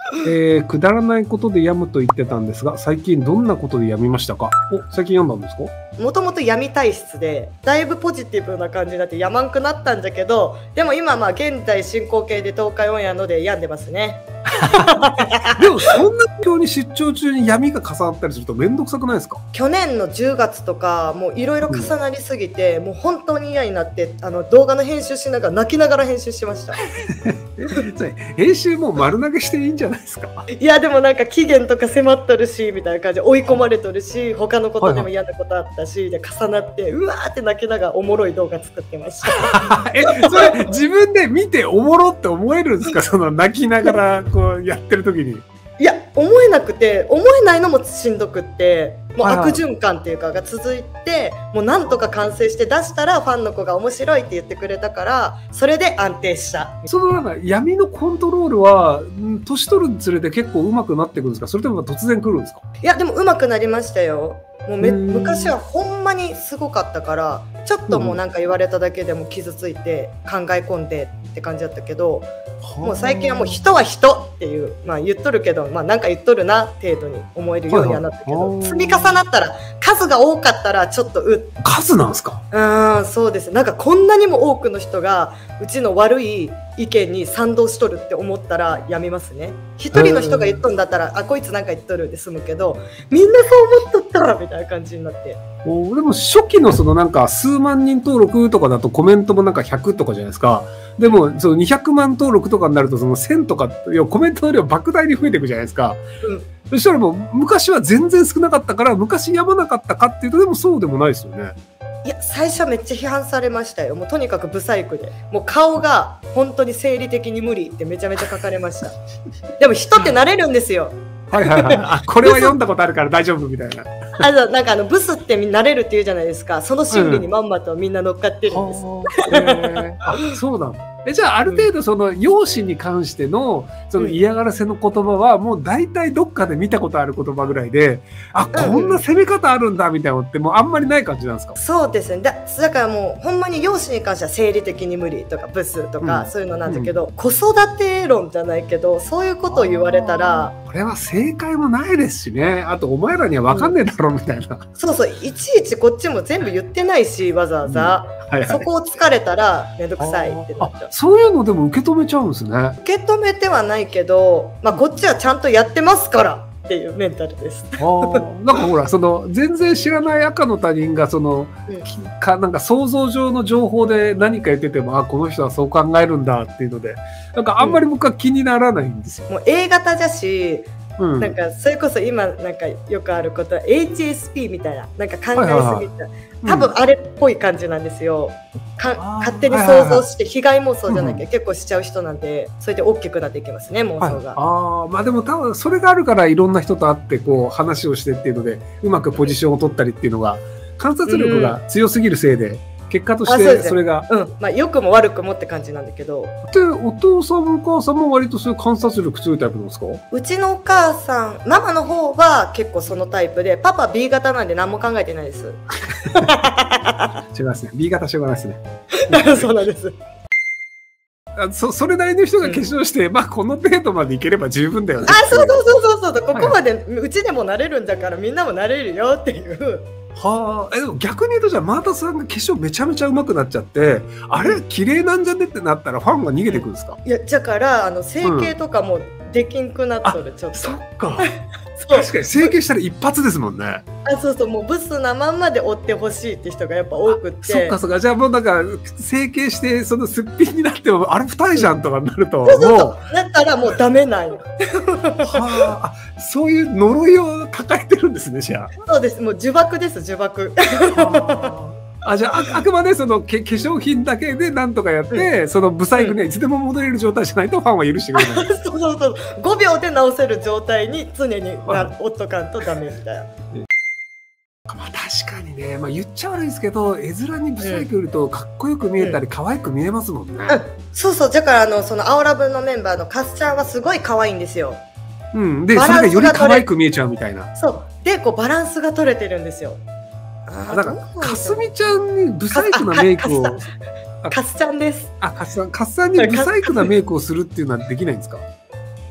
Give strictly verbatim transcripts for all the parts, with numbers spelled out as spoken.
えー、くだらないことで病むと言ってたんですが、最近どんなことで病みましたか？お、最近病んだんですか？ もともと病み体質でだいぶポジティブな感じになって病まんくなったんだけど、でも今まあ現在進行形で東海オンエアので病んでますね。 でもそんな病に出張中に闇が重なったりすると面倒くさくないですか？ 去年のじゅうがつとかもういろいろ重なりすぎて、うん、もう本当に嫌になってあの動画の編集しながら泣きながら編集しました。 編集もう丸投げしていいんじゃないですか？ いやでもなんか期限とか迫っとるしみたいな感じで追い込まれとるし、他のことでも嫌なことあったし、はいはい、で重なってうわーって泣きながらおもろい動画作ってました。 え、それ自分で見ておもろって思えるんですか？その泣きながらこうやってる時に。 いや思えなくて、思えないのもしんどくって、もう悪循環っていうかが続いて、もうなんとか完成して出したらファンの子が面白いって言ってくれたから、それで安定した。 そのなんか闇のコントロールは年取るにつれて結構上手くなってくるんですか？それとも突然来るんですか？ いやでも上手くなりましたよ。もうめ昔はほんまにすごかったから、ちょっともうなんか言われただけでも傷ついて考え込んでって感じだったけど、もう最近はもう人は人っていう、まあ言っとるけど、まあなんか言っとるな程度に思えるようにはなったけど、積み重なったら数が多かったらちょっとう数なんですか？ うん、そうです。なんかこんなにも多くの人がうちの悪い意見に賛同しとるって思ったらやめますね。一人の人が言っとんだったら、あ、こいつなんか言っとるで済むけど、みんなそう思っとったみたいな感じになって。 おでも初期のそのなんか数万人登録とかだとコメントもなんかひゃくとかじゃないですか。でもそのにひゃくまん登録とかになるとそのせんとか、いやコメントの量莫大に増えていくじゃないですか。うん、そしたらもう昔は全然少なかったから昔やまなかったかっていうとでもそうでもないですよね。 いや最初はめっちゃ批判されましたよ。もうとにかくブサイクで、もう顔が本当に生理的に無理ってめちゃめちゃ書かれました。でも人ってなれるんですよ。 はいはいはい。あ、これは読んだことあるから大丈夫みたいな。 あのなんかあのブスってなれるっていうじゃないですか。その心理にまんまとみんな乗っかってるんです。うん、 えー、あ、そうなの。え、じゃあある程度その容姿に関してのその嫌がらせの言葉はもう大体どっかで見たことある言葉ぐらいで、あ、こんな攻め方あるんだみたいなのってもうあんまりない感じなんですか？ そうですね。だ、だからもうほんまに容姿に関しては生理的に無理とかブスとかそういうのなんだけど、うん、子育て論じゃないけどそういうことを言われたら、 これは正解もないですしね。あとお前らには分かんねえだろみたいな、うん、 そうそう、いちいちこっちも全部言ってないしわざわざ、うん、はいはい、そこを疲れたらめんどくさいってなっちゃう。 そういうのでも受け止めちゃうんですね。 受け止めてはないけど、まあ、こっちはちゃんとやってますからっていうメンタルです。 あなんかほらその全然知らない赤の他人がその、うん、かなんか想像上の情報で何か言ってても、あ、この人はそう考えるんだっていうのでなんかあんまり僕は気にならないんですよ。 うん、もう A 型じゃし、うん、なんかそれこそ今なんかよくあることは エイチエスピー みたいな、なんか考えすぎた、多分あれっぽい感じなんですよ。か勝手に想像して被害妄想じゃなきゃ結構しちゃう人なんで、それで大きくなっていきますね、妄想が。 はい、あまあでも多分それがあるからいろんな人と会ってこう話をしてっていうのでうまくポジションを取ったりっていうのが観察力が強すぎるせいで、結果としてそれが、 うん、まあ良くも悪くもって感じなんだけど。 でお父さんもお母さんも割とそういう観察力強いタイプなんですか？ うちのお母さん、ママの方は結構そのタイプで、パパ ビー 型なんで何も考えてないです。 違いますね。ビー 型しょうがないですね。 そうなんです。 あ そ, それなりの人が化粧して、うん、まあこの程度までいければ十分だよね。 あ、そうそうそうそうそう、ここまでうちでもなれるんだからみんなもなれるよっていう。 はあ、えでも逆に言うとじゃあマータさんが化粧めちゃめちゃ上手くなっちゃって、あれ綺麗なんじゃねってなったらファンが逃げてくるんですか？ いやだからあの整形とかもできんくなっとる、うん、ちょっと。 そっか。確かに整形したら一発ですもんね。 あ、そうそう、もうブスなまんまで追ってほしいって人がやっぱ多くって。 そっかそっか。じゃあもうなんか整形してそのすっぴんになってもあれ二重じゃんとかになると、 そうそうそうなったらもうダメなんよ。 はあ、そういう呪いを抱えてるんですね、じゃあ。 そうです、もう呪縛です呪縛。 あ、じゃあ あ, あくまでその化粧品だけでなんとかやって、うん、そのブサイクにはいつでも戻れる状態じゃないとファンは許してくれない。 そうそうそう、ごびょうで直せる状態に常におっとかんとダメみたいな。 まあ確かにね、まあ、言っちゃ悪いですけど絵面にブサイクいるとかっこよく見えたり、うん、可愛く見えますもんね。 うん、そうそう、だからあのその青ラブのメンバーのカスちゃんはすごい可愛いんですよ。 うん、でそれがより可愛く見えちゃうみたいな。 そうでこうバランスが取れてるんですよ。 あだからかすみちゃんにブサイクなメイクをかすちゃんです。 あ、かすさんかすさんにブサイクなメイクをするっていうのはできないんですか？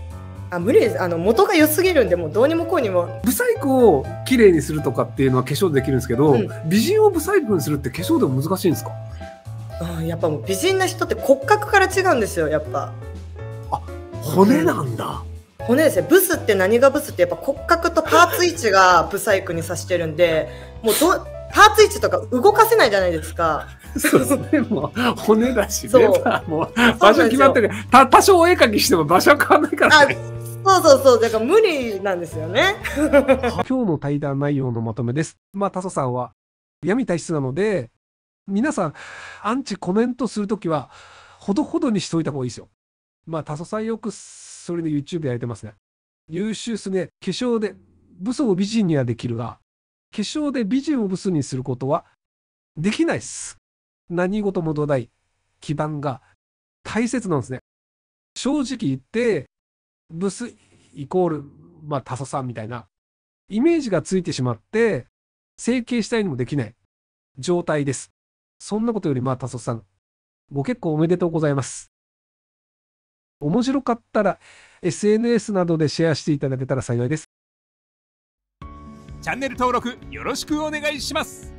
あ、無理です。あの元が良すぎるんで、もうどうにもこうにも。 ブサイクを綺麗にするとかっていうのは化粧でできるんですけど、うん、美人をブサイクにするって化粧でも難しいんですか？ うん、やっぱもう美人な人って骨格から違うんですよ、やっぱ。 あ、骨なんだ。 うん、骨ですね。ブスって何がブスって、やっぱ骨格とパーツ位置がブサイクに指してるんで、もうどパーツ位置とか動かせないじゃないですか。 そうですね、もう骨だしね。もう場所決まってる。た多少お絵描きしても場所は変わらないからね。 そうそうそう、だから無理なんですよね。 今日の対談内容のまとめです。まあ、タソさんは闇体質なので、皆さん、アンチコメントするときは、ほどほどにしといた方がいいですよ。まあ、タソさんよくそれで YouTube でやれてますね。優秀すね、化粧で、ブスを美人にはできるが、化粧で美人をブスにすることはできないです。何事も土台、基盤が大切なんですね。正直言って、ブスイコール、まあ、タソさんみたいな、イメージがついてしまって、整形したいにもできない状態です。そんなことより、まあ、タソさん、ご結婚おめでとうございます。面白かったら、エスエヌエス などでシェアしていただけたら幸いです。 チャンネル登録よろしくお願いします。